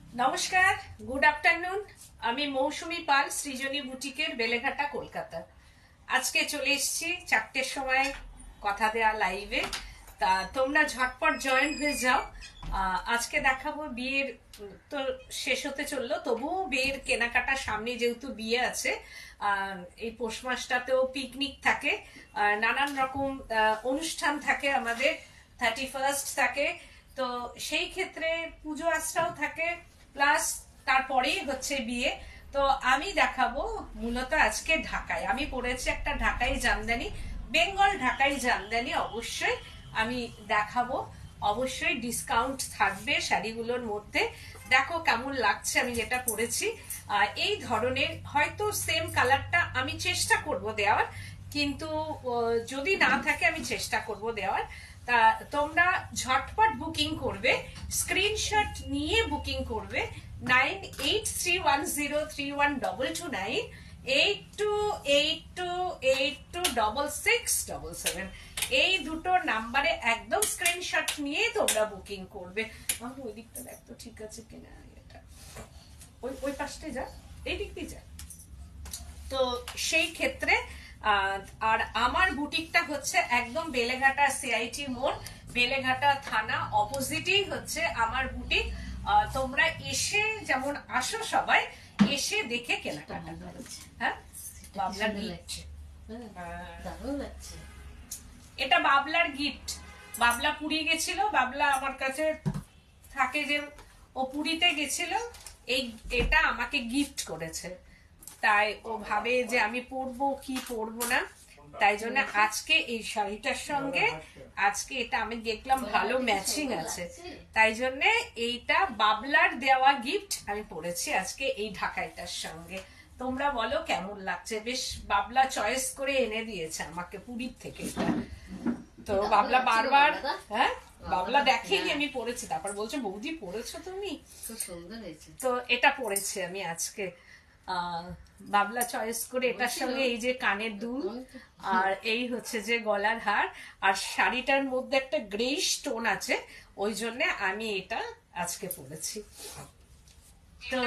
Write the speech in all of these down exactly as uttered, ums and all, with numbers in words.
নমস্কার, good afternoon. আমি মৌসুমী পাল, সৃজনী বুটিকের, বেলেঘাটা, কলকাতা। আজকে চলে এসেছি চারটের সময় কথা দেয়া লাইভে। তা তোমরা ঝটপট জয়েন হয়ে যাও। আজকে দেখাবো বিয়ের তো শেষ হতে চললো, তবুও বিয়ের কেনাকাটা সামনে, যেহেতু বিয়ে আছে। এই পৌষ মাসটাতেও পিকনিক থাকে, নানান রকম অনুষ্ঠান থাকে আমাদের, থার্টি ফার্স্ট থাকে, তো সেই ক্ষেত্রে পুজো আশ্রাও থাকে, প্লাস তারপরেই হচ্ছে বিয়ে। তো আমি দেখাবো মূলত আজকে ঢাকায় আমি পরেছি একটা ঢাকাই জামদানি, বেঙ্গল ঢাকাই জামদানি। অবশ্যই আমি দেখাবো, অবশ্যই ডিসকাউন্ট থাকবে শাড়িগুলোর মধ্যে। দেখো কেমন লাগছে আমি যেটা পরেছি। এই ধরনের হয়তো সেম কালারটা আমি চেষ্টা করব দেওয়ার, কিন্তু যদি না থাকে আমি চেষ্টা করব দেওয়ার। তা তোমরা ঝটপট বুকিং করবে, স্ক্রিনশট নিয়ে বুকিং করবে nine eight three one zero three one double two nine, eight two eight two eight two double six double seven, এই দুটো নাম্বারে একদম স্ক্রিনশট নিয়ে তোমরা বুকিং করবে। আমার ওই দিকটা দেখ তো ঠিক আছে কিনা, এটা ওই ওই পাশটাই যা, এই দিক দিয়ে যা। তো সেই ক্ষেত্রে আর আমার বুটিকটা হচ্ছে একদম বেলেঘাটা সিআইটি মোড়, বেলেঘাটা থানা অপোজিটেই হচ্ছে আমার বুটিক। তোমরা এসে যেমন আসো, সবাই এসে দেখে কেনাকাটা করো। হ্যাঁ, বাবলার গিফট, এটা বাবলার গিফট। বাবলা পুরী গেছিল, বাবলা আমার কাছে থাকে যে ও পুরীতে গেছিল, এই এটা আমাকে গিফট করেছে। তাই ও ভাবে যে আমি পরবো কি পরবো না, তাই জন্য আজকে এই শাড়িটার সঙ্গে আজকে এটা আমি দেখলাম ভালো ম্যাচিং আছে, তাই জন্য এইটা বাবলার দেওয়া গিফট আমি পরেছি আজকে এই ঢাকাইটার সঙ্গে। তোমরা বলো কেমন লাগছে? বেশ বাবলা চয়েস করে এনে দিয়েছে আমাকে পুরীর থেকে। তো বাবলা বারবার, হ্যাঁ বাবলা দেখেই আমি পরেছি, তারপর বলছে বৌদি পরেছো তুমি, তো এটা পরেছি আমি আজকে। বাবলা চয়েস করে এটার সঙ্গে এই যে কানের দুল, আর এই হচ্ছে যে গলার হার, আর শাড়িটার মধ্যে একটা গ্রে স্টোন আছে, ওই জন্য আমি এটা আজকে পরেছি। তো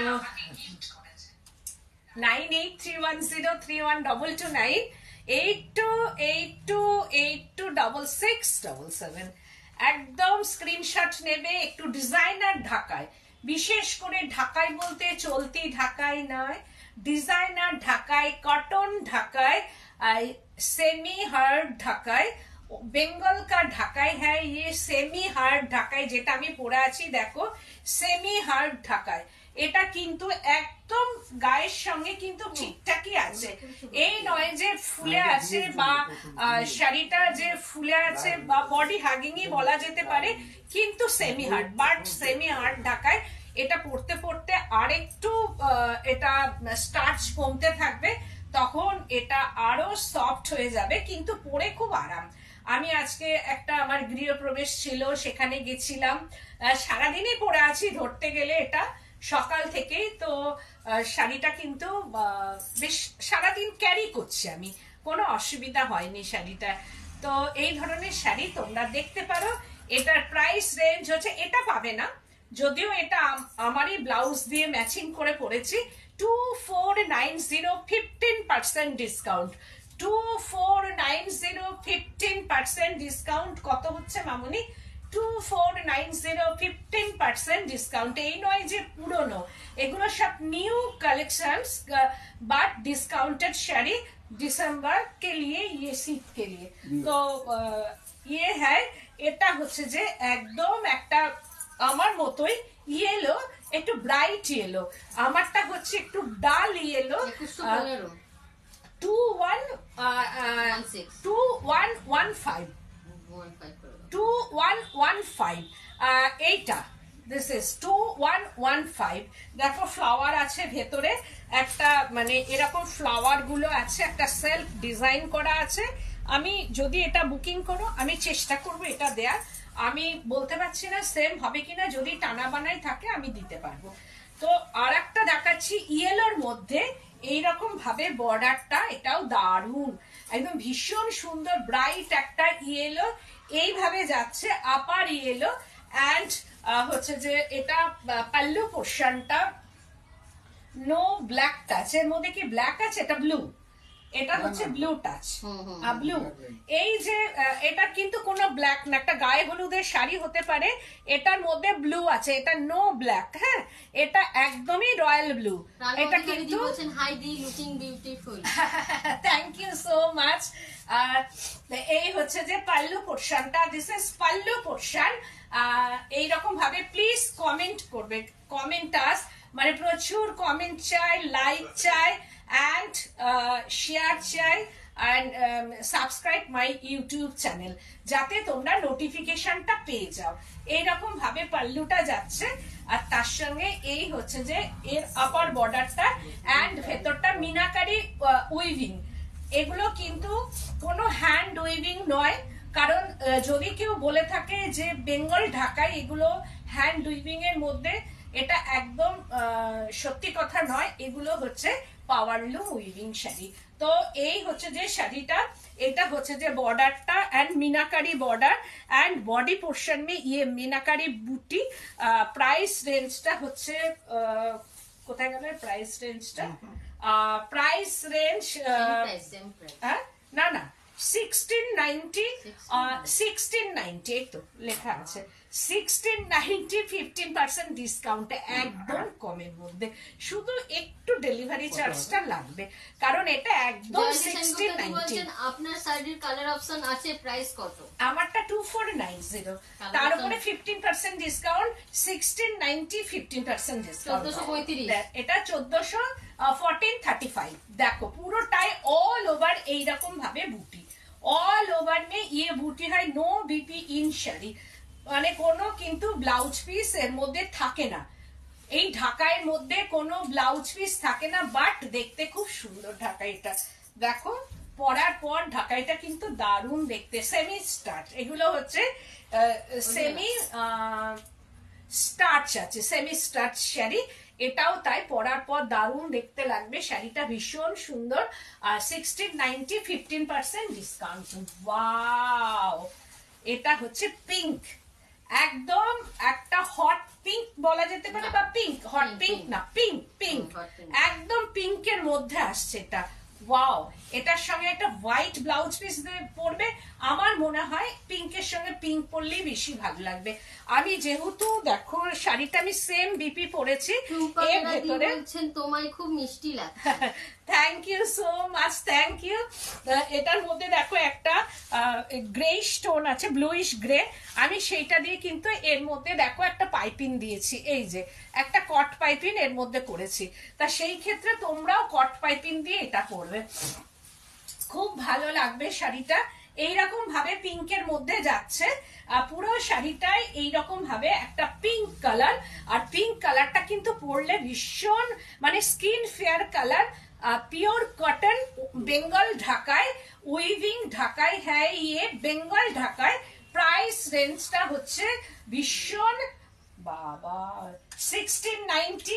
nine eight three one zero three one double two nine, eight two eight two eight two double six double seven, একদম স্ক্রিনশট নেবে। একটু ডিজাইনার ঢাকায়, বিশেষ করে ঢাকায় বলতে চলতি ঢাকায় নয়, ডিজাইনার ঢাকায়, কটন ঢাকায়, सेमी हार्ड ঢাকায়, বেঙ্গল কা ঢাকায় হ্যাঁ, ये सेमी हार्ड ঢাকায় যেটা আমি পরে আছি দেখো, সেমি হার্ড ঢাকায়। এটা কিন্তু একদম গায়ের সঙ্গে কিন্তু ঠিকঠাকই আছে, এই নয় যে ফুলে আছে বা শাড়িটা যে ফুলে আছে বা বডি হাগিংই বলা যেতে পারে, কিন্তু semi hard. But semi hard Dhakai এটা পড়তে পড়তে আরেকটু এটা স্টার্চ কমতে থাকবে, তখন এটা আরো সফট হয়ে যাবে, কিন্তু পরে খুব আরাম। আমি আজকে একটা আমার গৃহপ্রবেশ ছিল, সেখানে গেছিলাম, সারাদিনই পরে আছি ধরতে গেলে, এটা সকাল থেকেই। তো শাড়িটা কিন্তু বেশ সারাদিন ক্যারি করছি আমি, কোনো অসুবিধা হয়নি শাড়িটা। তো এই ধরনের শাড়ি তোমরা দেখতে পারো। এটার প্রাইস রেঞ্জ হচ্ছে, এটা পাবে না যদিও এটা আমারই ব্লাউজ দিয়ে ম্যাচিং করে পরেছি, two four nine zero fifteen percent discount, two four nine zero fifteen percent discount. কত হচ্ছে মামুনি? Two four nine zero fifteen percent discount. এই নয় যে পুরনো, এগুলো সব new collections, but discounted sari December কে লিয়ে, ये शीत के लिए। তো ये है, এটা হচ্ছে যে একদম একটা আমার মতোই ইয়েলো, একটু ব্রাইট ইয়েলো, আমারটা হচ্ছে একটু dull yellow, two one two one one five two one one five এইটা, this is two one one five. দেখো ফ্লাওয়ার আছে ভেতরে, একটা মানে এরকম ফ্লাওয়ার গুলো আছে, একটা সেলফ ডিজাইন করা আছে। আমি যদি এটা বুকিং করো আমি চেষ্টা করবো এটা দেয়ার, আমি বলতে পারছি না সেম হবে কিনা, যদি টানা বানাই থাকে আমি দিতে পারবো। তো আর একটা দেখাচ্ছি ইয়েলোর মধ্যে, এইরকম ভাবে বর্ডারটা, এটাও দারুণ, একদম ভীষণ সুন্দর ব্রাইট একটা ইয়েলো, এইভাবে যাচ্ছে আপার ইয়েলো, অ্যান্ড হচ্ছে যে এটা পাল্লু পোর্শনটা নো ব্ল্যাক টাচ, এর মধ্যে কি ব্ল্যাক আছে? এটা ব্লু, এটা হচ্ছে ব্লু টাচ, ব্লু। এই যে এটা কিন্তু কোনো ব্ল্যাক না, একটা গায়ে হলুদের শাড়ি হতে পারে, এটার মধ্যে ব্লু আছে, এটা নো ব্ল্যাক। হ্যাঁ, এটা একদমই রয়্যাল ব্লু। এটা কিন্তু হাইডি looking beautiful. Thank you so much. এই হচ্ছে যে পাল্লু পোর্শনটা, দিস ইজ পাল্লু পোর্শন। এইরকম ভাবে প্লিজ কমেন্ট করবে, কমেন্ট আস, মানে প্রচুর কমেন্ট চাই, লাইক চাই, and uh, share চাই, and um, subscribe my YouTube channel, যাতে তোমরা নোটিফিকেশনটা পেয়ে যাও। এইরকম ভাবে পাল্লুটা যাচ্ছে, আর তার সঙ্গে এই হচ্ছে যে এর আপার বর্ডারটা এন্ড ভেতরটা মিনাকারি উইভিং। এগুলো কিন্তু কোনো হ্যান্ড উইভিং নয়, কারণ যদি কেউ বলে থাকে যে বেঙ্গল ঢাকায় এগুলো হ্যান্ড উইভিং এর মধ্যে, এটা একদম সত্যি কথা নয়। এগুলো হচ্ছে পাওয়ারলুম উইভিং শাড়ি। তো এই হচ্ছে যে শাড়িটা, এটা হচ্ছে যে বর্ডারটা and meenakari border and body portion মে ইয়ে মিনাকারি বুটি। প্রাইস রেঞ্জটা হচ্ছে কোথায় গেল প্রাইস রেঞ্জটা? প্রাইস রেঞ্জ না না সিক্সটিন নাইনটি, সিক্সটিন নাইনটি, এই তো লেখা আছে সিক্সটিন নাইনটি, ফিফটিন পার্সেন্ট ডিসকাউন্টে, একদম কমের মধ্যে। শুধু একটু ডেলিভারি চার্জটা লাগবে, কারণ এটা একদম সিক্সটিন নাইনটি। আপনার শাড়ির কালার অপশন আছে, প্রাইস কত? আমারটা টু ফোর নাইন জিরো, তার উপরে fifteen percent discount, sixteen ninety, fifteen percent discount, চোদ্দশো পঁয়ত্রিশ। এটা চোদ্দশো ফোরটিন থার্টি ফাইভ। দেখো পুরোটাই অল ওভার এইরকম ভাবে বুটি, অল ওভার মে ইয়ে বুটি হয়, নো বিপি ইন শাড়ি, মানে কোনো কিন্তু ব্লাউজ পিস এর মধ্যে থাকে না। এই ঢাকাইয়ের মধ্যে কোনো ব্লাউজ পিস থাকে না, বাট দেখতে খুব সুন্দর ঢাকাইটা। দেখো পরার পর ঢাকাইটা কিন্তু দারুণ দেখতে। সেমি স্টার্চ, এগুলো হচ্ছে সেমি স্টার্চ আছে, সেমি স্টার্চ শাড়ি, এটাও তাই, পরার পর দারুণ দেখতে লাগবে। শাড়িটা ভীষণ সুন্দর, আর sixteen ninety, fifteen percent discount. Wow, এটা হচ্ছে পিঙ্ক, একদম একটা হট পিঙ্ক বলা যেতে পারে, বা পিঙ্ক, হট পিঙ্ক না, পিঙ্ক, পিঙ্ক, একদম পিঙ্কের মধ্যে আসছে এটা। ওয়াও, এটার সঙ্গে একটা হোয়াইট ব্লাউজ পিস পরবে, আমার মনে হয় পিঙ্কের সঙ্গে পিঙ্ক পরলেই বেশি ভালো লাগবে। আমি যেহেতু দেখো শাড়িটা আমি সেম বিপি পরেছি, এর ভেতরে তোমায় খুব মিষ্টি লাগছে। Thank you so much, thank you. এটার মধ্যে দেখো একটা গ্রে স্টোন আছে, ব্লুইশ গ্রে, আমি সেইটা দিয়ে কিন্তু এর মধ্যে দেখো একটা পাইপিং দিয়েছি, এই যে একটা কট পাইপিং এর মধ্যে করেছি। তা সেই ক্ষেত্রে তোমরাও কট পাইপিং দিয়ে এটা করবে, খুব ভালো লাগবে শাড়িটা। এইরকম ভাবে পিঙ্কের মধ্যে যাচ্ছে পুরো শাড়িটায়, এইরকম ভাবে একটা পিঙ্ক কালার, আর পিঙ্ক কালারটা কিন্তু পরলে ভীষণ মানে skin fair colour. Pure cotton, Bengal Dhakai weaving, ঢাকায় হ্যাঁ ইয়ে বেঙ্গল ঢাকায়। প্রাইস রেঞ্জটা হচ্ছে ভীষণ, বাবা, sixteen ninety,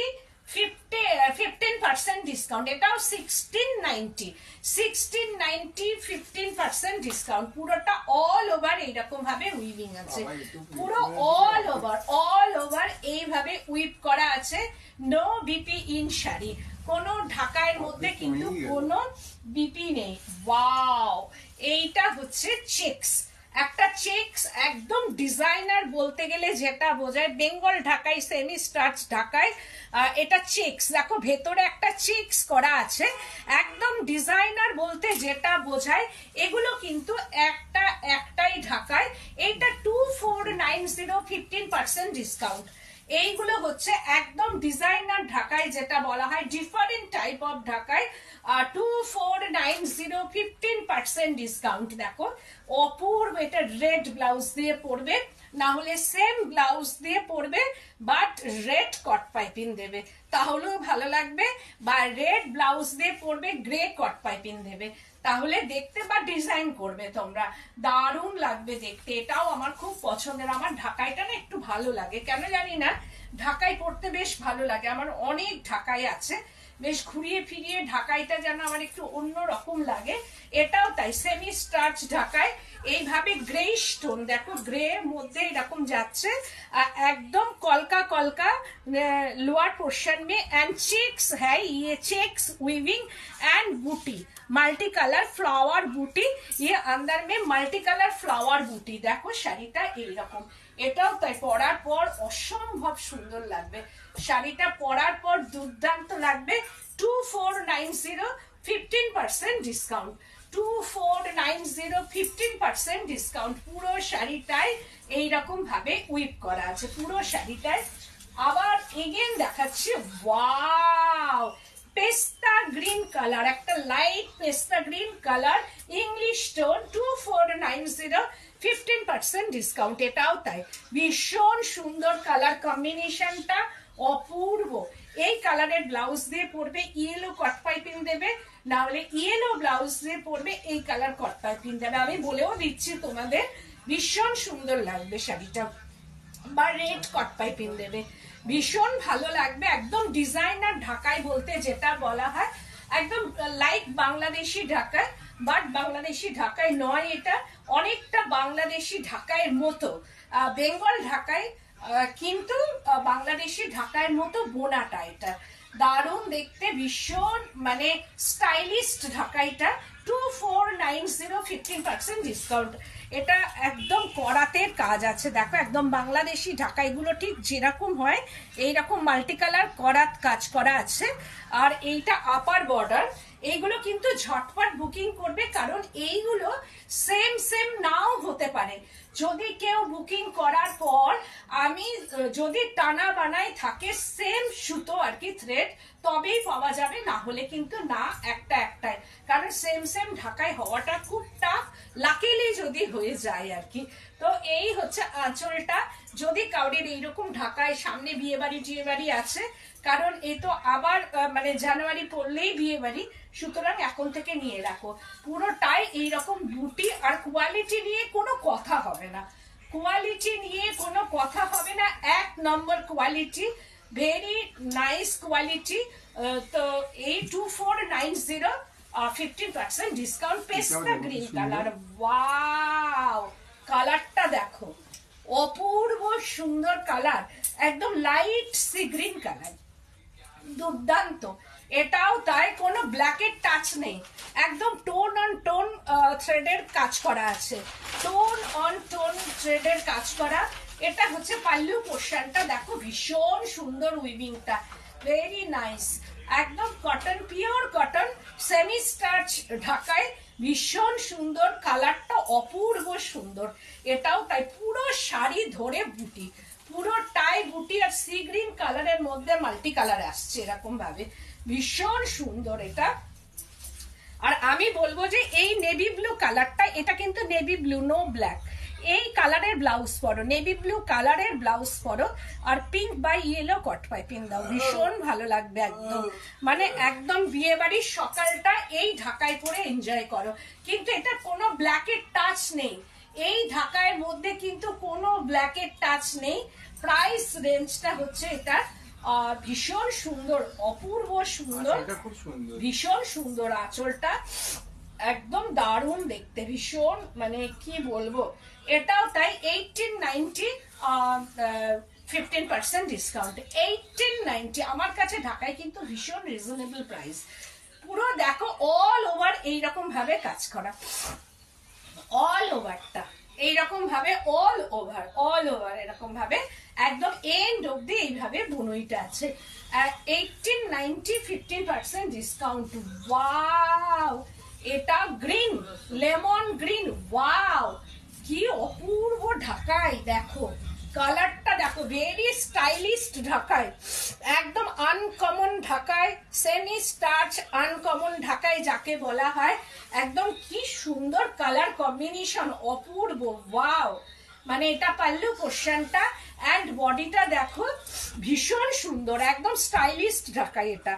fifteen percent discount, এটাও sixteen ninety, sixteen ninety, fifteen percent discount. পুরোটা অল ওভার এইরকম ভাবে উইভিং আছে, পুরো অল ওভার, অল ওভার এইভাবে উইভ করা আছে, নো বিপি ইন শাড়ি, কোনো ঢাকায়ের মধ্যে কিন্তু কোনো বিপি নেই। ওয়াও, এইটা হচ্ছে চেকস, একটা চেকস, একদম ডিজাইনার বলতে গেলে যেটা বোঝায়, বেঙ্গল ঢাকায়, সেমি স্টার্চ ঢাকায়, এটা চেকস। দেখো ভেতরে একটা চেকস করা আছে, একদম ডিজাইনার বলতে যেটা বোঝায়, এগুলো কিন্তু একটা একটাই ঢাকায়। এইটা two four nine zero, fifteen percent discount. এইগুলো হচ্ছে একদম ডিজাইনার ঢাকায়, যেটা বলা হয় different type of Dhakai, two four nine zero, fifteen percent discount. দেখো অপূর্ব, এটা রেড ব্লাউজ দিয়ে পরবে, না হলে সেম ব্লাউজ দিয়ে পরবে, বাট রেড কট পাইপিং দেবে, তাহলেও ভালো লাগবে, বা রেড ব্লাউজ দিয়ে পরবে, গ্রে কট পাইপিং দেবে, তাহলে দেখতে বা ডিজাইন করবে তোমরা, দারুণ লাগবে দেখতে। এটাও আমার খুব পছন্দের, আমার ঢাকাইটা না একটু ভালো লাগে, কেন জানি না, ঢাকাই পরতে বেশ ভালো লাগে, আমার অনেক ঢাকাই আছে, বেশ ঘুরিয়ে ফিরিয়ে ঢাকাইটা যেন আমার একটু অন্য রকম লাগে। এটাও তাই, সেমি স্টার্চ ঢাকাই, এইভাবে গ্রে স্টোন, দেখো গ্রে এর মধ্যে এরকম যাচ্ছে, একদম কলকা কলকা লোয়ার पोर्शन में एंड चेक्स है, ये चेक्स वीविंग एंड बूटी, मल्टी कलर फ्लावर बूटी, ये अंदर में मल्टी कलर फ्लावर बूटी। देखो শাড়িটা এইরকম, এটাও তাই পরার পর অসম্ভব সুন্দর লাগবে, শাড়িটা পরার পর দুর্দান্ত লাগবে। Two four nine zero fifteen percent discount, two four nine zero fifteen percent discount. পুরো শাড়িটাই এইরকম ভাবে উইপ করা আছে, পুরো শাড়িটায়। আবার এগেন দেখাচ্ছি, ওয়াও পেস্তা গ্রিন কালার, একটা লাইট পেস্তা green colour, English tone, two four nine zero fifteen percent discount. এটাও তাই, ভীষণ সুন্দর কালার কম্বিনেশনটা, অপূর্ব। এই কালারের ব্লাউজ দিয়ে পরবে, ইয়েলো কট পাইপিং দেবে, না হলে ইয়েলো ব্লাউজ দিয়ে পরবে, এই কালার কট পাইপিং দেবে। আমি বলেও দিচ্ছি তোমাদের, ভীষণ সুন্দর লাগবে শাড়িটা, বা রেড কট পাইপিং দেবে, ভীষণ ভালো লাগবে। একদম ডিজাইনার ঢাকাই বলতে যেটা বলা হয়, একদম লাইক বাংলাদেশি ঢাকায়, বাট বাংলাদেশি ঢাকায় নয়, এটা অনেকটা বাংলাদেশি ঢাকাইয়ের মতো, বেঙ্গল ঢাকায়, কিন্তু বাংলাদেশি ঢাকাইয়ের মতো বোনাটা। এটা দারুণ দেখতে, ভীষণ মানে স্টাইলিস্ট ঢাকাইটা। Two four nine zero fifteen percent discount. এটা একদম করাতের কাজ আছে, দেখো একদম বাংলাদেশি ঢাকাইগুলো ঠিক যেরকম হয় এইরকম মাল্টি কালার করাত কাজ করা আছে। আর এইটা আপার বর্ডার, এইগুলো কিন্তু ঝটপট বুকিং করবে, কারণ এইগুলো সেম সেম নাও হতে পারে। যদি কেউ বুকিং করার পর আমি যদি টানা বানাই থাকে সেম সুতো আর কি থ্রেড, তবেই পাওয়া যাবে, না হলে কিন্তু না, একটা একটাই, কারণ সেম সেম ঢাকাই হওয়াটা খুব টাফ, লাকিলি যদি হয়ে যায় আর কি। তো এই হচ্ছে আঁচলটা। যদি কাউরির এইরকম ঢাকায় সামনে বিয়ে বাড়ি টিয়ে বাড়ি আছে, কারণ এ তো আবার মানে জানুয়ারি পড়লেই বিয়ে বাড়ি, সুতরাং এখন থেকে নিয়ে রাখো। পুরোটাই এইরকম বুটি, আর কোয়ালিটি নিয়ে কোনো কথা হবে না, কোয়ালিটি নিয়ে কোনো কথা হবে না, এক নম্বর কোয়ালিটি, ভেরি নাইস কোয়ালিটি। তো এই two four nine zero fifteen percent discount, পেস্তা গ্রিন কালার, ওয়াও কালারটা দেখো, অপূর্ব সুন্দর কালার, একদম লাইট সি গ্রিন কালার, দুর্দান্ত। এটাও তাই, কোনো ব্ল্যাকের টাচ নেই, একদম টোন অন টোন থ্রেডের কাজ করা আছে, টোন অন টোন থ্রেডের কাজ করা। এটা হচ্ছে পাল্লু পোর্শনটা, দেখো ভীষণ সুন্দর উইভিংটা, ভেরি নাইস, একদম cotton, pure cotton, semi starch Dhakai, ভীষণ সুন্দর, কালারটা অপূর্ব সুন্দর। এটাও তাই, পুরো শাড়ি ধরে বুটি, পুরোটাই বুটি, আর সি গ্রিন কালারের মধ্যে মাল্টি কালার আসছে এরকম ভাবে, ভীষণ সুন্দর এটা। আর আমি বলবো যে এই নেভি ব্লু কালারটা, এটা কিন্তু নেভি ব্লু, নো ব্ল্যাক, এই কালারের ব্লাউজ পরো, নেভি ব্লু কালারের ব্লাউজ পরো, আর পিঙ্ক বা ইয়েলো কট পাইপিং দাও, ভীষণ ভালো লাগবে একদম, মানে একদম বিয়ে বাড়ির সকালটা এই ঢাকায় পরে এনজয় করো। কিন্তু এটা কোনো ব্ল্যাকের টাচ নেই, এই ঢাকায়ের মধ্যে কিন্তু কোনো ব্ল্যাকের টাচ নেই। প্রাইস রেঞ্জটা হচ্ছে এটা ভীষণ সুন্দর, অপূর্ব সুন্দর, ভীষণ সুন্দর আঁচলটা, একদম দারুণ দেখতে, ভীষণ মানে কি বলবো। এটাও তাই, eighteen ninety fifteen percent discount, eighteen ninety. আমার কাছে ঢাকায় কিন্তু ভীষণ রিজনেবল প্রাইস। পুরো দেখো অল ওভার এইরকম ভাবে কাজ করা, অল ওভারটা এইরকম ভাবে, অল ওভার অল ওভার এরকম ভাবে, একদম এন্ড অব্দি এইভাবে বুনইটা আছে। Eighteen ninety fifteen percent discount. Wow, এটা গ্রিন, লেমন গ্রিন, ওয়াও কি অপূর্ব ঢাকাই, দেখো কালারটা দেখো, ভেরি স্টাইলিস্ট ঢাকাই, একদম আনকমন ঢাকাই, সেমি স্টার্চ আনকমন ঢাকাই যাকে বলা হয়, একদম কি সুন্দর কালার কম্বিনেশন, অপূর্ব, ওয়াও। মানে এটা পাল্লু পোর্শনটা, এন্ড বডিটা দেখো ভীষণ সুন্দর, একদম স্টাইলিস্ট ঢাকাই এটা,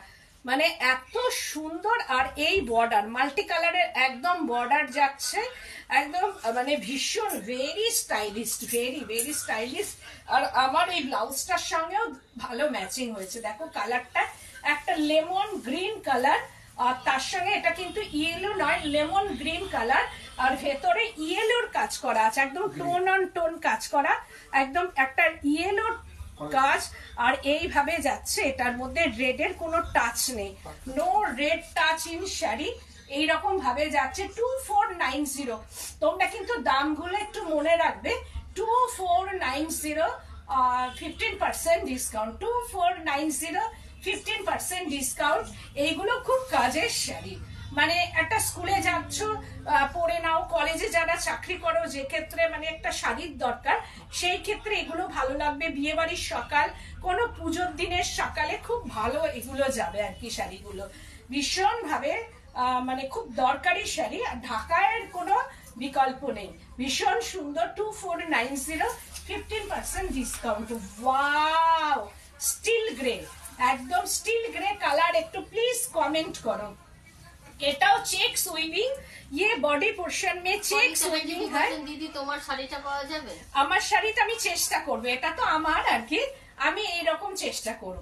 মানে এত সুন্দর। আর এই বর্ডার মাল্টি কালারের একদম বর্ডার যাচ্ছে, একদম মানে ভীষণ very stylist, very very stylist. আর আমার এই ব্লাউজটার সঙ্গেও ভালো ম্যাচিং হয়েছে। দেখো কালারটা একটা লেমন গ্রিন কালার, আর তার সঙ্গে এটা কিন্তু ইয়েলো নয়, লেমন গ্রিন কালার, আর ভেতরে ইয়েলোর কাজ করা আছে, একদম টোন অন টোন কাজ করা, একদম একটা ইয়েলোর কাজ। আর এইভাবে যাচ্ছে, এটার মধ্যে রেডের কোনো টাচ নেই, no red touch in sari. এইরকম ভাবে যাচ্ছে টু ফোর নাইন জিরো। তোমরা কিন্তু দামগুলো একটু মনে রাখবে, two four nine zero, fifteen percent discount, two four nine zero, fifteen percent discount. এইগুলো খুব কাজের শাড়ি, মানে একটা স্কুলে যাচ্ছ পরে নাও, কলেজে যারা চাকরি করো, যে ক্ষেত্রে মানে একটা শাড়ির দরকার, সেই ক্ষেত্রে এগুলো ভালো লাগবে। বিয়ে বাড়ির সকাল, কোনো পুজোর দিনের সকালে খুব ভালো এগুলো যাবে আর কি। শাড়িগুলো ভীষণ ভাবে মানে খুব দরকারি শাড়ি, আর ঢাকায়ের কোনো বিকল্প নেই। ভীষণ সুন্দর, two four nine zero, fifteen percent discount. Wow, steel grey, একদম স্টিল গ্রে কালার। একটু প্লিজ কমেন্ট করো। এটাও চেक्स উইভিং, ये बॉडी पोर्शन में চেक्स উইভিং है। দিদি তোমার শাড়িটা পাওয়া যাবে? আমার শাড়িটা আমি চেষ্টা করব, এটা তো আমার আর কি, আমি এইরকম চেষ্টা করব।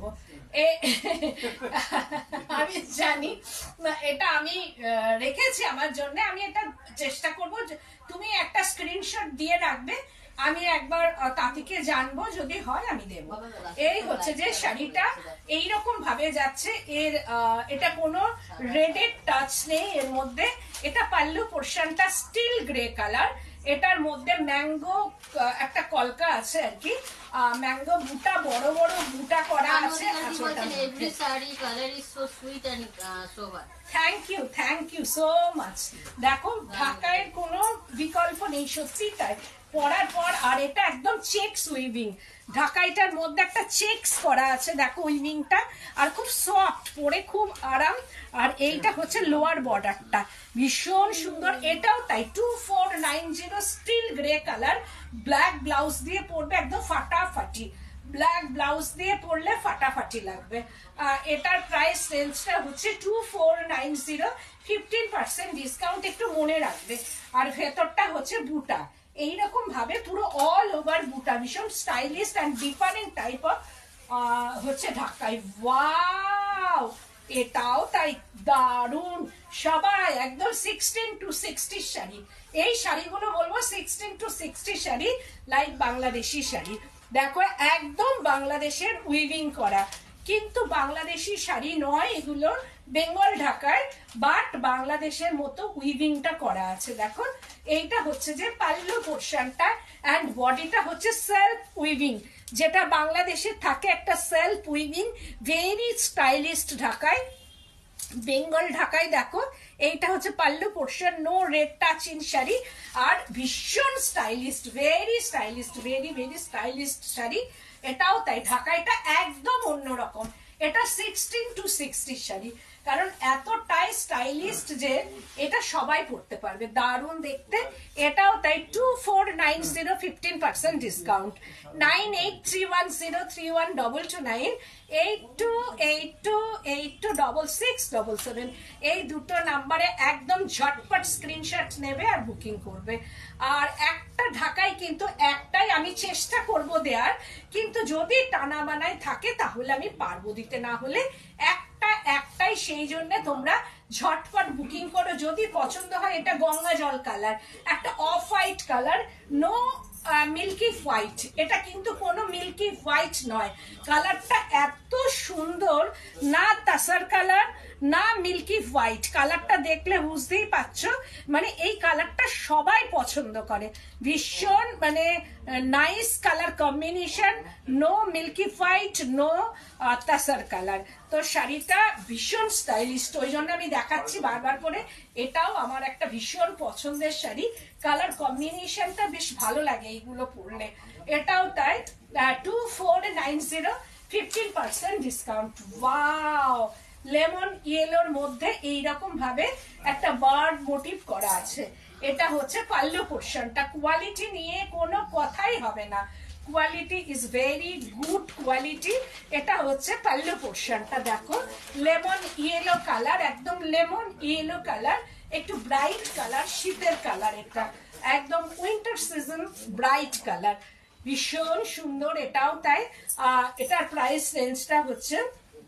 আমি জানি এটা আমি রেখেছি আমার জন্য, আমি এটা চেষ্টা করব। তুমি একটা স্ক্রিনশট দিয়ে রাখবে, আমি একবার তাঁতিকে জানবো, যদি হয় আমি দেব। এই হচ্ছে যে শাড়িটা এইরকম ভাবে যাচ্ছে, এর এটা কোনো রেডের টাচ নেই এর মধ্যে। এটা পাল্লু পোর্শনটা স্টিল গ্রে কালার, এটার মধ্যে ম্যাঙ্গো একটা কলকা আছে আর কি, ম্যাঙ্গো বুটা, বড় বড় বুটা করা আছে। Thank you, thank you so much. দেখো ঢাকায় কোনো বিকল্প নেই, সত্যি তাই, পরার পর। আর এটা একদম চেক্স উইভিং, ঢাকাইটার মধ্যে একটা চেক্স করা আছে, দেখো উইভিংটা, আর খুব সফট, পরে খুব আরাম। আর এইটা হচ্ছে লোয়ার বর্ডারটা, ভীষণ সুন্দর। এটাও তাই, two four nine zero, steel grey colour, black blouse দিয়ে পরবে, একদম ফাটাফাটি ব্ল্যাক ব্লাউজ দিয়ে পরলে ফাটাফাটি লাগবে। এটার প্রাইস রেঞ্জটা হচ্ছে two four nine zero, fifteen percent discount, একটু মনে রাখবে। আর ভেতরটা হচ্ছে বুটা, এইরকম ভাবে পুরো অল ওভার বুটা, ভীষণ stylish and different type of হচ্ছে ঢাকাই। ওয়াও, এটাও তাই দারুন। সবাই একদম সিক্সটিন টু সিক্সটি শাড়ি, এই শাড়িগুলো বলবো sixteen to sixty sari, like Bangladeshi sari. দেখো একদম বাংলাদেশের উইভিং করা, কিন্তু বাংলাদেশি শাড়ি নয় এগুলো, বেঙ্গল ঢাকার, বাট বাংলাদেশের মতো উইভিংটা করা আছে। দেখো এইটা হচ্ছে যে পাল্লু পোর্শনটা, অ্যান্ড বডিটা হচ্ছে সেলফ উইভিং, যেটা বাংলাদেশে থাকে একটা সেলফ উইভিং, ভেরি স্টাইলিস্ট ঢাকায়, বেঙ্গল ঢাকায়। দেখো এইটা হচ্ছে pallu portion, no red touch in sari, আর ভীষণ stylist, very stylist, very very stylist sari. এটাও তাই, ঢাকাইটা একদম অন্যরকম, এটা সিক্সটিন টু সিক্সটি শাড়ি, কারণ এতটাই স্টাইলিস্ট যে এটা সবাই পড়তে পারবে, দারুণ দেখতে। এটাও তাই, two four nine zero, fifteen percent discount, nine eight three one zero three one double two nine, eight two eight two eight two double six double seven, এই দুটো নাম্বারে একদম ঝটপট স্ক্রিনশট নেবে আর বুকিং করবে। আর একটা ঢাকায় কিন্তু একটাই আমি চেষ্টা করব দেওয়ার, কিন্তু যদি টানা বানায় থাকে তাহলে আমি পারবো দিতে, না হলে একটা একটাই, সেই জন্য তোমরা ঝটপট বুকিং করো যদি পছন্দ হয়। এটা গঙ্গা জল কালার, একটা off white colour, no milky white, এটা কিন্তু কোনো মিল্কি হোয়াইট নয়, কালারটা এত সুন্দর, না তাসার কালার না মিল্কি হোয়াইট, কালারটা দেখলে বুঝতেই পারছো, মানে এই কালারটা সবাই পছন্দ করে, ভীষণ মানে nice colour combination, no milky white, no tussar colour. তো শাড়িটা ভীষণ স্টাইলিস্ট, ওই জন্য আমি দেখাচ্ছি বারবার করে। এটাও আমার একটা ভীষণ পছন্দের শাড়ি, কালার কম্বিনেশনটা বেশ ভালো লাগে এইগুলো পরলে। এটাও তাই, two four nine zero, fifteen percent discount. Wow, lemon ইয়েলোর মধ্যে এইরকম ভাবে একটা বার্ড মোটিভ করা আছে। এটা হচ্ছে পাল্লু পোর্শনটা, কোয়ালিটি নিয়ে কোনো কথাই হবে না, quality is very good quality. এটা হচ্ছে পাল্লু পোর্শনটা দেখো, লেমন ইয়েলো কালার, একদম লেমন ইয়েলো কালার, একটু ব্রাইট কালার, শীতের কালার, এটা একদম উইন্টার সিজন ব্রাইট কালার, ভীষণ সুন্দর। এটাও তাই। আহ এটার প্রাইস রেঞ্জটা হচ্ছে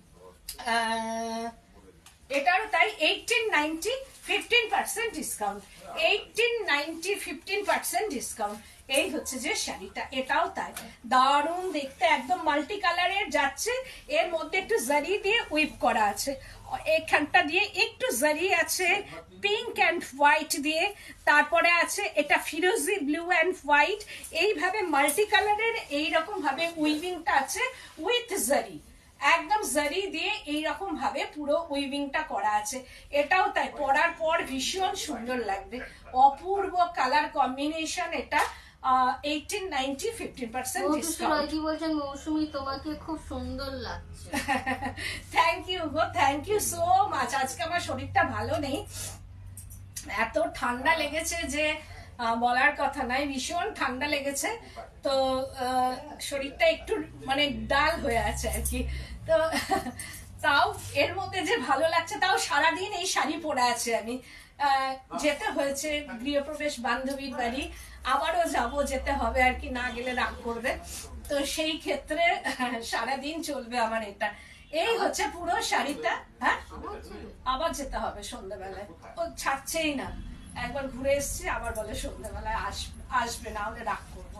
এটারও তাই eighteen ninety, fifteen percent discount, eighteen ninety fifteen percent discount. এই হচ্ছে যে শাড়িটা, এটাও তাই দারুণ দেখতে, একদম মাল্টি কালারের যাচ্ছে, এর মধ্যে একটু জারি দিয়ে উইপ করা আছে, এখানটা দিয়ে একটু জারি আছে পিঙ্ক অ্যান্ড হোয়াইট দিয়ে, তারপরে আছে এটা ফিরোজি ব্লু অ্যান্ড হোয়াইট, এইভাবে মাল্টি কালারের এইরকম ভাবে উইভিংটা আছে উইথ জারি, একদম জারি দিয়ে এইরকম ভাবে পুরো উইভিংটা করা আছে। এটাও তাই, পরার পর ভীষণ সুন্দর লাগবে, অপূর্ব কালার কম্বিনেশন। এটা eighteen ninety, fifteen percent discount. বলছেন মৌসুমী তোমাকে খুব সুন্দর লাগছে। থ্যাংক ইউ গো, থ্যাংক ইউ সো মাচ। আজকে আমার শরীরটা ভালো নেই, এত ঠান্ডা লেগেছে যে বলার কথা নাই, ভীষণ ঠান্ডা লেগেছে, তো শরীরটা একটু মানে ডাল হয়ে আছে আর কি। তো তাও এর মধ্যে যে ভালো লাগছে, তাও সারাদিন এই শাড়ি পরে আছে আমি, যেতে হয়েছে গৃহপ্রবেশ বান্ধবীর বাড়ি, আবারও যাব, যেতে হবে আর কি, না গেলে রাগ করবে, তো সেই ক্ষেত্রে সারাদিন চলবে আমার এটা। এই হচ্ছে পুরো শাড়িটা। হ্যাঁ, আবার যেতে হবে সন্ধ্যাবেলায়, ও ছাড়ছেই না, একবার ঘুরে এসছি আবার বলে সন্ধ্যাবেলায় আসবে, আসবে না হলে রাগ করবো,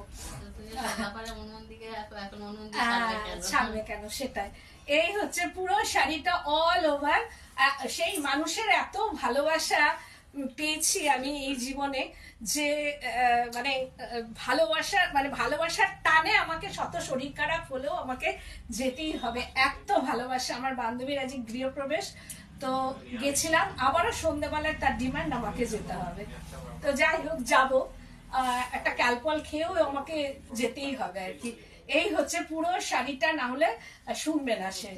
ছাড়বে কেন, সেটাই। এই হচ্ছে পুরো শাড়িটা অল ওভার। সেই মানুষের এত ভালোবাসা পেয়েছি আমি এই জীবনে, যে মানে ভালোবাসা মানে ভালোবাসার টানে আমাকে শত শরীর খারাপ হলেও আমাকে যেতেই হবে, এত ভালোবাসা। আমার বান্ধবীর আজ গৃহপ্রবেশ, তো গেছিলাম, আবারও সন্ধ্যাবেলায় তার ডিমান্ড আমাকে যেতে হবে, তো যাই হোক যাবো, একটা ক্যালপল খেয়েও আমাকে যেতেই হবে আর কি। এই হচ্ছে পুরো শাড়িটা, না হলে শুনবে না সে।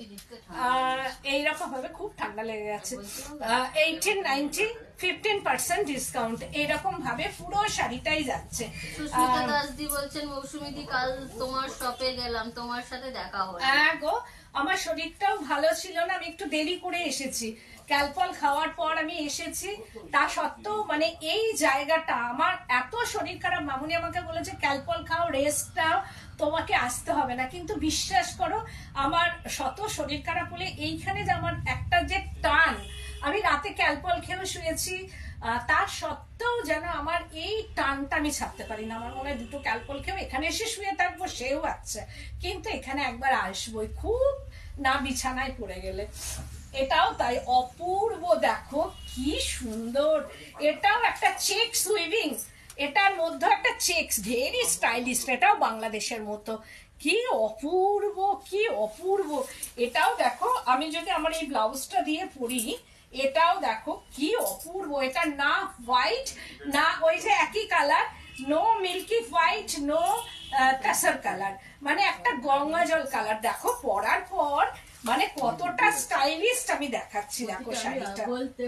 এইরকম ভাবে খুব ঠান্ডা লেগে গেছে। Eighteen ninety, fifteen percent discount, এইরকম ভাবে পুরো শাড়িটাই যাচ্ছে। সুস্মিতা দাসদি বলছেন মৌসুমী দি কাল তোমার শপে গেলাম, তোমার সাথে দেখা হলো। হ্যাঁ গো, আমার শরীরটাও ভালো ছিল না, আমি একটু দেরি করে এসেছি, ক্যালপল খাওয়ার পর আমি এসেছি, তা সত্ত্বেও মানে এই জায়গাটা আমার এত শরীর খারাপ, মামুনি আমাকে বলেছে ক্যালপল খাও, রেস্ট নাও, তোমাকে আসতে হবে না, কিন্তু বিশ্বাস করো আমার শত শরীর খারাপ হলে এইখানে যে আমার একটা যে টান, আমি রাতে ক্যালপল খেয়েও শুয়েছি, তার সত্ত্বেও যেন আমার এই টানটা আমি ছাড়তে পারি না। আমার মনে হয় দুটো ক্যালপল খেয়েও এখানে এসে শুয়ে থাকবো, সেও আচ্ছা, কিন্তু এখানে একবার আসবোই, খুব না বিছানায় পড়ে গেলে। এটাও তাই, অপূর্ব, দেখো কি সুন্দর, এটাও একটা চেকস উইভিং, এটার মধ্যে একটা চেকস, ভেরি স্টাইলিশ, এটাও বাংলাদেশের মতো, কি অপূর্ব, কি অপূর্ব। এটাও দেখো, আমি যদি আমার এই ব্লাউজটা দিয়ে পরি, এটাও দেখো কি অপূর্ব, এটা না হোয়াইট না ওই যে একই colour, no milky white, no কাসার কালার, মানে একটা গঙ্গা জল কালার। দেখো পরার পর মানে কতটা স্টাইলিস্ট আমি দেখাচ্ছি, দেখো শাড়িটা,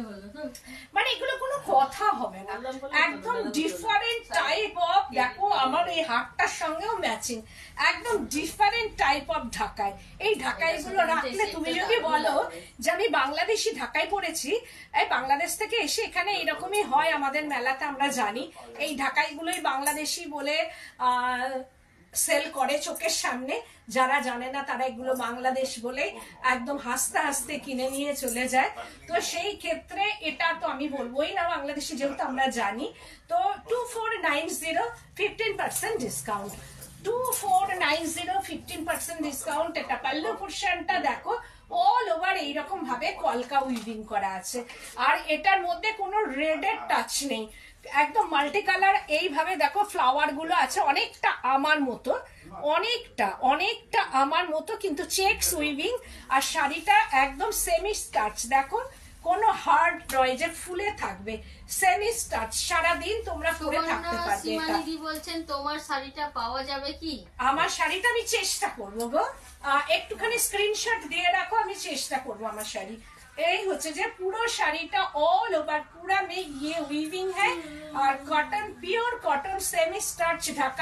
মানে এগুলো কোনো কথা হবে না, একদম ডিফারেন্ট টাইপ অফ, দেখো আমার এই হাতটার সঙ্গেও ম্যাচিং, একদম ডিফারেন্ট টাইপ অফ ঢাকায়। এই ঢাকাই গুলো রাখলে তুমি যদি বলো যে আমি বাংলাদেশি ঢাকাই পরেছি, এই বাংলাদেশ থেকে এসে এখানে এরকমই হয় আমাদের মেলাতে, আমরা জানি এই ঢাকাই গুলোই বাংলাদেশি বলে আহ সেল করে চোখের সামনে, যারা জানে না তারা এগুলো বাংলাদেশ বলে একদম হাসতে হাসতে কিনে নিয়ে চলে যায়। তো সেই ক্ষেত্রে এটা তো আমি বলবোই না বাংলাদেশি, যেহেতু আমরা জানি। তো two four nine zero, fifteen percent discount, two four nine zero, fifteen percent discount. এটা পাল্লু পোর্শনটা দেখো অল ওভার এইরকম ভাবে কলকা উইভিং করা আছে, আর এটার মধ্যে কোনো রেডের টাচ নেই, একদম মাল্টি কালার। এইভাবে দেখো ফ্লাওয়ার গুলো আছে, অনেকটা আমার মতো, অনেকটা অনেকটা আমার মতো, কিন্তু চেকস উইভিং, আর শাড়িটা একদম সেমি স্টার্চ, দেখো কোনো হার্ড নয় যে ফুলে থাকবে, সেমি স্টার্চ, সারাদিন তোমরা পরে থাকতে পারবে। এটা বলছেন তোমার শাড়িটা পাওয়া যাবে কি? আমার শাড়িটা আমি চেষ্টা করবো গো, একটুখানি স্ক্রিনশট দিয়ে রাখো, আমি চেষ্টা করবো আমার শাড়ি। এই হচ্ছে যে পুরো শাড়িটা অল ওভার পুরা में ये वीविंग है और cotton pure cotton semi starch ढाकाई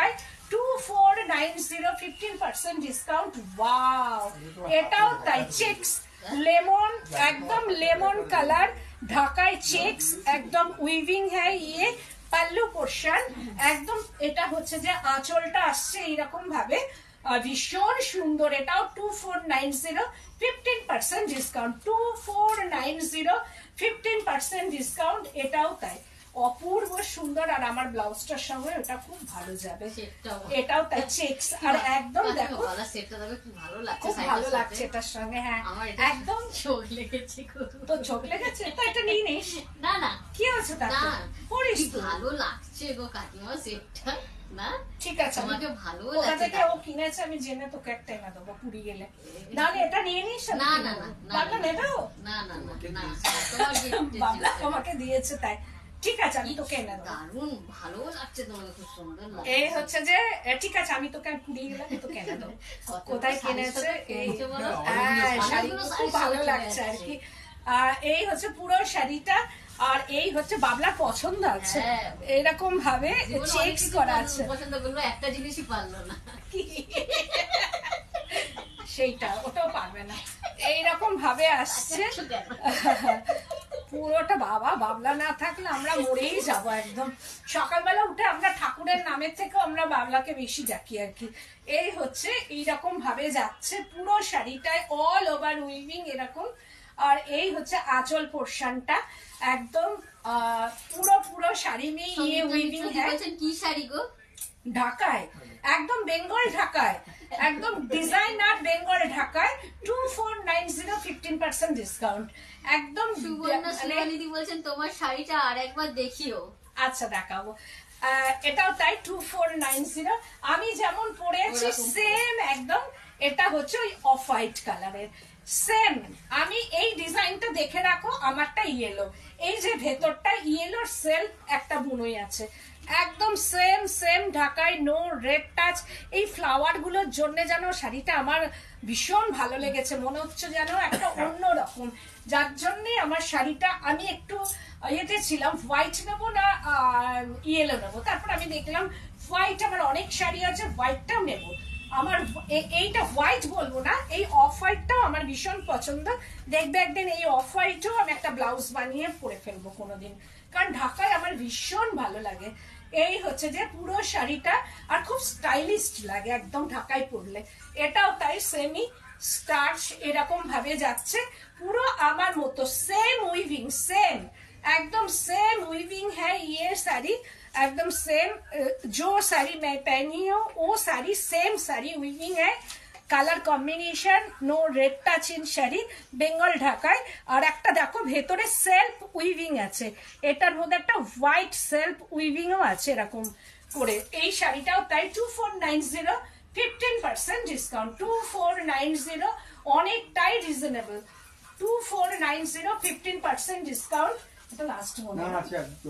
two four nine zero fifteen percent discount. Wow, এটাও তাই চেক্স লেমন, একদম লেমন কালার ঢাকায় চেক্স, একদম উইভিং হ্যাঁ ইয়ে পাল্লু পোর্শন একদম। এটা হচ্ছে যে আঁচলটা আসছে এইরকম ভাবে, ভীষণ সুন্দর। এটাও two four nine zero fifteen percent discount, two four nine zero fifteen percent discount. এটাও তাই অপূর্ব সুন্দর। আর আমার ব্লাউজটার সঙ্গে ওটা খুব ভালো যাবে, এটাও তাই চেক্স। আর একদম দেখো খুব ভালো লাগছে এটার সঙ্গে। হ্যাঁ একদম চোখ লেগেছে, তো চোখ লেগেছে তো এটা নিয়ে নিস না না কি হচ্ছে তাতে পরিস তো ভালো লাগছে গো কাকিমা সেটটা না। ঠিক আছে, আমাকে ভালো কোথা লাগছে। থেকে ও কিনেছে আমি জেনে তোকে একটা এনে দেবো পুরি গেলে। নাহলে এটা নিয়ে নিস। না না না বাবলা নেবেও না না না না তোমার gift এর বাবলা জিনিস। আমাকে দিয়েছে তাই। ঠিক আছে আমি তোকে এনে দেবো। দারুণ ভালো লাগছে তোমাকে, খুব সুন্দর লাগছে। এই হচ্ছে যে এ, ঠিক আছে আমি তোকে পুরি গেলে আমি তোকে এনে দেবো। কোথায় কিনেছে এই হ্যাঁ শাড়ি খুব ভালো লাগছে আর কি। আহ, এই হচ্ছে পুরো শাড়িটা। আর এই হচ্ছে বাবলার পছন্দ আছে এইরকম ভাবে চেক্স করা আছে। পছন্দ করলো, একটা জিনিসই পারলো না, সেইটা ওটাও পারবে না। এইরকম ভাবে আসছে পুরোটা। বাবা বাবলা না থাকলে আমরা মরেই যাব একদম। সকালবেলা উঠে আমরা ঠাকুরের নামের থেকে আমরা বাবলাকে বেশি ডাকি আর কি। এই হচ্ছে এইরকম ভাবে যাচ্ছে পুরো শাড়িটায় অল ওভার উইভিং এরকম। আর এই হচ্ছে আঁচল পোর্শনটা একদম আহ পুরো পুরো শাড়ি নিয়ে ইয়ে উইভিং। হ্যাঁ কি শাড়ি গো? ঢাকায় একদম বেঙ্গল ঢাকায় একদম ডিজাইনার বেঙ্গল ঢাকায় two four nine zero fifteen percent discount একদম। সুবর্ণা শিবানীদি বলছেন তোমার শাড়িটা আর একবার দেখিও। আচ্ছা দেখাবো। এটাও তাই টু ফোর নাইন জিরো। আমি যেমন পরেছি সেম একদম। এটা হচ্ছে ওই অফ হোয়াইট কালারের সেম। আমি এই ডিজাইনটা দেখে রাখো, আমারটা ইয়েলো, এই যে ভেতরটা ইয়েলোর সেলফ একটা বুনোই আছে একদম সেম সেম ঢাকায় নো রেড টাচ। এই ফ্লাওয়ার গুলোর জন্য যেন শাড়িটা আমার ভীষণ ভালো লেগেছে, মনে হচ্ছে যেন একটা অন্য রকম। যার জন্যে আমার শাড়িটা আমি একটু ইয়েতে ছিলাম হোয়াইট নেবো না ইয়েলো নেবো। তারপর আমি দেখলাম হোয়াইট আমার অনেক শাড়ি আছে, হোয়াইটটাও নেবো। আমার এইটা হোয়াইট বলবো না, এই অফ হোয়াইটটাও আমার ভীষণ পছন্দ। দেখবে একদিন এই অফ হোয়াইটও আমি একটা ব্লাউজ বানিয়ে পরে ফেলবো কোনোদিন, কারণ ঢাকায় আমার ভীষণ ভালো লাগে। এই হচ্ছে যে পুরো শাড়িটা, আর খুব স্টাইলিস্ট লাগে একদম ঢাকায় পরলে। এটাও তাই সেমি স্টার্চ এরকম ভাবে যাচ্ছে পুরো আমার মতো সেম উইভিং सेम एकदम सेम उइविंग है ये साड़ी एकदम सेम। जो साड़ी मैं पहनी हूँ वो साड़ी सेम साड़ी उइविंग है। Colour combination no red touch in sari Bengal ঢাকায়। আর একটা দেখো ভেতরে সেলফ উইভিং আছে, এটার মধ্যে একটা হোয়াইট সেলফ উইভিংও আছে এরকম করে। এই শাড়িটাও তাই two four nine zero fifteen percent discount, two four nine zero অনেকটাই reasonable, two four nine zero fifteen percent discount. এটা লাস্ট মনে হয়,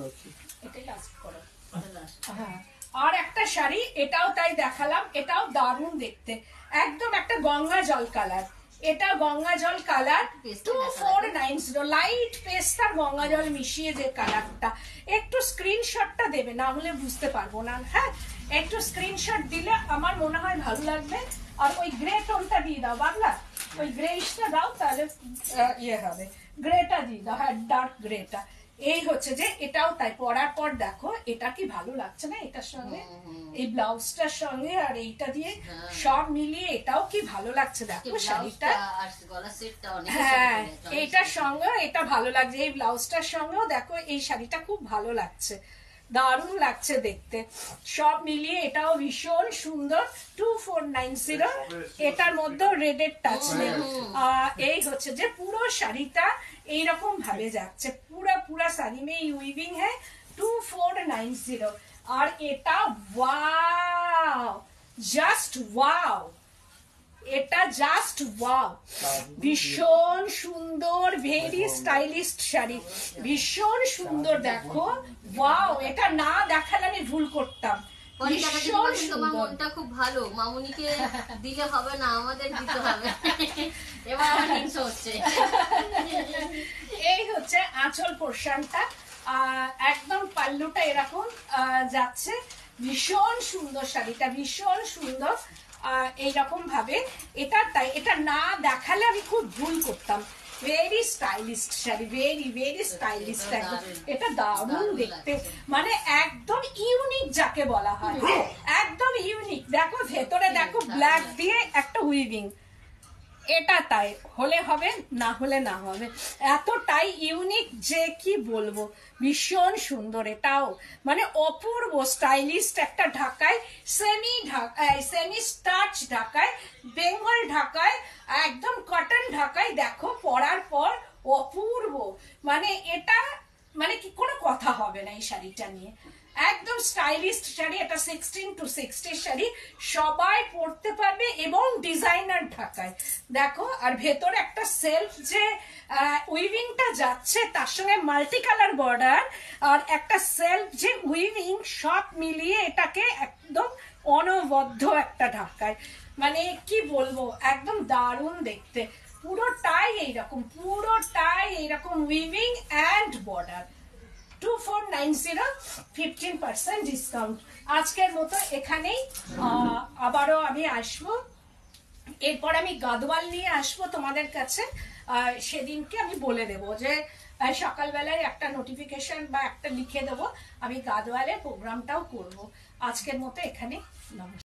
এটাই লাস্ট করো। হ্যাঁ আর একটা শাড়ি এটাও তাই দেখালাম, এটাও দারুণ দেখতে একদম একটা গঙ্গা জল কালার। এটা গঙ্গা জল colour two four nine zero light pastel Ganga জল মিশিয়ে যে কালারটা। একটু স্ক্রিনশটটা দেবে, না হলে বুঝতে পারবো না। হ্যাঁ একটু স্ক্রিনশট দিলে আমার মনে হয় ভালো লাগবে। আর ওই গ্রে টোনটা দিয়ে দাও বাংলা, ওই গ্রেইশটা দাও তাহলে ইয়ে হবে, গ্রেটা দিয়ে দাও। হ্যাঁ ডার্ক গ্রেটা। এই হচ্ছে যে এটাও তাই পরার পর দেখো এটা কি ভালো লাগছে না এটার সঙ্গে, এই ব্লাউজটার সঙ্গে আর এইটা দিয়ে সব মিলিয়ে এটাও কি ভালো লাগছে দেখো শাড়িটা। হ্যাঁ এইটার সঙ্গে এটা ভালো লাগছে, এই ব্লাউজটার সঙ্গেও দেখো এই শাড়িটা খুব ভালো লাগছে, দারুণ লাগছে দেখতে। সব মিলিয়ে এটাও ভীষণ সুন্দর, টু ফোর নাইন জিরো। এটার মধ্যেও রেডের টাচ নেই। এই হচ্ছে যে পুরো শাড়িটা এইরকম ভাবে যাচ্ছে, পুরা পুরা শাড়ি মে উইভিং है টু ফোর নাইন জিরো। আর এটা ওয়াও, জাস্ট ওয়াও, এটা জাস্ট ওয়াও, ভীষণ সুন্দর, ভেরি স্টাইলিশ শাড়ি, ভীষণ সুন্দর। দেখো ওয়াও, এটা না দেখালে আমি ভুল করতাম। তোমার মনটা খুব ভালো, মামুনিকে দিলে হবে না, আমাদের দিতে হবে। এবার আমার হিংসা হচ্ছে। এই হচ্ছে আঁচল পোর্শনটা, একদম পাল্লুটা এরকম যাচ্ছে, ভীষণ সুন্দর শাড়িটা, ভীষণ সুন্দর। এইরকম ভাবে এটা, তাই এটা না দেখালে আমি খুব ভুল করতাম। Very stylist sari, very very stylist. এটা দারুণ দেখতে, মানে একদম ইউনিক যাকে বলা হয়, একদম ইউনিক। দেখো ভেতরে দেখো ব্ল্যাক দিয়ে একটা উইভিং, এটা তাই হলে হবে, না হলে না হবে, এতটাই ইউনিক যে কি বলবো। ভীষণ সুন্দর এটাও, মানে অপূর্ব স্টাইলিস্ট একটা ঢাকায়, সেমি ঢাকায়, সেমি স্টার্চ ঢাকায়, বেঙ্গল ঢাকায়, একদম কটন ঢাকায়। দেখো পরার পর অপূর্ব, মানে এটা মানে কি কোনো কথা হবে না এই শাড়িটা নিয়ে। একদম স্টাইলিস্ট শাড়ি, এটা সিক্সটিন টু সিক্সটি শাড়ি, সবাই পরতে পারবে এবং ডিজাইনার ঢাকায়। দেখো আর ভেতরে একটা সেলফ যে উইভিংটা যাচ্ছে, তার সঙ্গে মাল্টি কালার বর্ডার আর একটা সেলফ যে উইভিং, সব মিলিয়ে এটাকে একদম অনবদ্য একটা ঢাকায়, মানে কি বলবো, একদম দারুণ দেখতে। পুরোটাই এইরকম, পুরোটাই এইরকম weaving and border. Two four nine zero, fifteen percent discount. আজকের মতো এখানেই, আবারও আমি আসবো, এরপর আমি গাদওয়াল নিয়ে আসবো তোমাদের কাছে। সেদিনকে আমি বলে দেবো যে সকালবেলায় একটা নোটিফিকেশন বা একটা লিখে দেবো, আমি গাদওয়ালের প্রোগ্রামটাও করব। আজকের মতো এখানে নমস্কার।